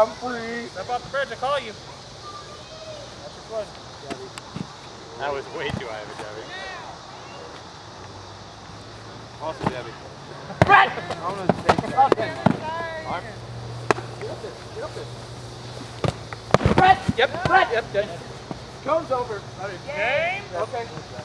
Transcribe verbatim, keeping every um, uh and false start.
I'm free. Step off the bridge, I call you. That's your foot. That was way too high of a Debbie. Also Debbie. Brett! I'm gonna take that. Okay. Mark. Get up there. Get up there. Brett! Yep. Brett! Yep. Good. Cone's over. Game. Okay.